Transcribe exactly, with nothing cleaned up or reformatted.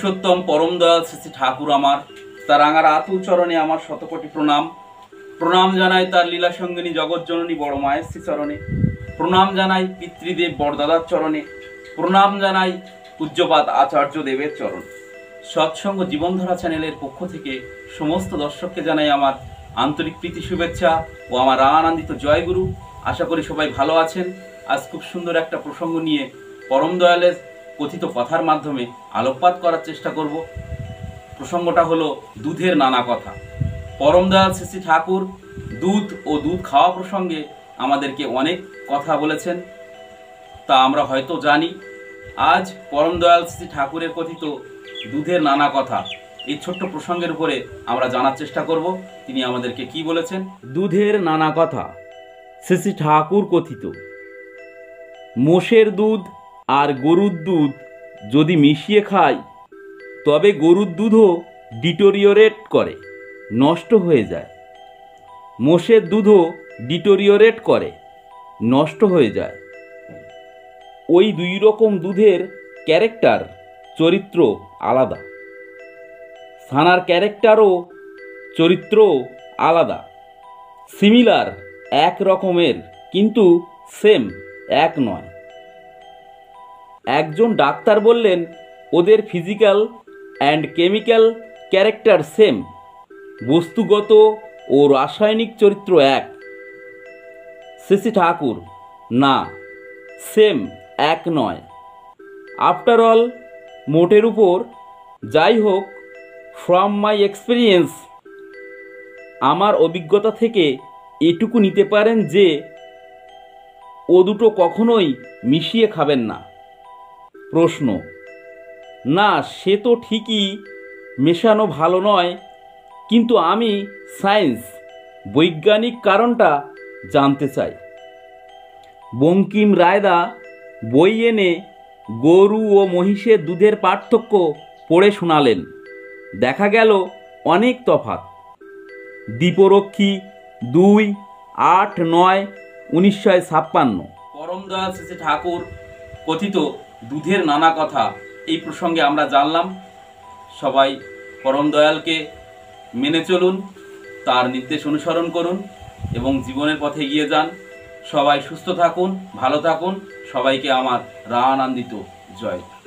পুরুষোত্তম পরম দয়াল শ্রী শ্রী ঠাকুর আমার, তার রাঙার আতুল চরণে আমার শতকোটি প্রণাম। প্রণাম জানাই তার লীলা সঙ্গিনী জগৎজননী বড় মায়ের শ্রী চরণে। প্রণাম জানাই পিতৃদেব বড়দাদার চরণে। প্রণাম জানাই পূজ্যপাদ আচার্য দেবের চরণ। সৎসঙ্গ জীবনধারা চ্যানেলের পক্ষ থেকে সমস্ত দর্শককে জানাই আমার আন্তরিক প্রীতি শুভেচ্ছা ও আমার আনন্দিত জয়গুরু। আশা করি সবাই ভালো আছেন। আজ খুব সুন্দর একটা প্রসঙ্গ নিয়ে পরম দয়ালের কথিত কথার মাধ্যমে আলোকপাত করার চেষ্টা করব। প্রসঙ্গটা হলো দুধের নানা কথা। পরম দয়াল শ্রী শ্রী ঠাকুর দুধ ও দুধ খাওয়া প্রসঙ্গে আমাদেরকে অনেক কথা বলেছেন, তা আমরা হয়তো জানি। আজ পরম দয়াল শ্রী ঠাকুরের কথিত দুধের নানা কথা এই ছোট্ট প্রসঙ্গের উপরে আমরা জানার চেষ্টা করব তিনি আমাদেরকে কি বলেছেন। দুধের নানা কথা শ্রী শ্রী ঠাকুর কথিত। মোষের দুধ আর গরুর দুধ যদি মিশিয়ে খায় তবে গরুর দুধও ডিটোরিওরেট করে, নষ্ট হয়ে যায়। মোষের দুধও ডিটোরিওরেট করে, নষ্ট হয়ে যায়। ওই দুই রকম দুধের ক্যারেক্টার, চরিত্র আলাদা। ছানার ক্যারেক্টারও চরিত্রও আলাদা। সিমিলার, এক রকমের, কিন্তু সেম এক নয়। একজন ডাক্তার বললেন ওদের physical and chemical character same, বস্তুগত ও রাসায়নিক চরিত্র এক। শ্রী শ্রী ঠাকুর না, সেম এক নয়। আফটার অল, মোটের উপর যাই হোক, ফ্রম মাই এক্সপিরিয়েন্স, আমার অভিজ্ঞতা থেকে এটুকু নিতে পারেন যে ও দুটো কখনোই মিশিয়ে খাবেন না। প্রশ্ন: না, সে তো ঠিকই মেশানো ভালো নয়, কিন্তু আমি সায়েন্স, বৈজ্ঞানিক কারণটা জানতে চাই। বঙ্কিম রায়দা বই এনে গরু ও মহিষের দুধের পার্থক্য পড়ে শোনালেন। দেখা গেল অনেক তফাৎ। দীপরক্ষী দুই আট নয় উনিশশো ছাপ্পান্ন। পরম দয়াল শ্রী শ্রী ঠাকুর কথিত দুধের নানা কথা এই প্রসঙ্গে আমরা জানলাম। সবাই পরম দয়ালকে মেনে চলুন, তার নির্দেশ অনুসরণ করুন এবং জীবনের পথে এগিয়ে যান। সবাই সুস্থ থাকুন, ভালো থাকুন। সবাইকে আমার রানান্দিত জয়।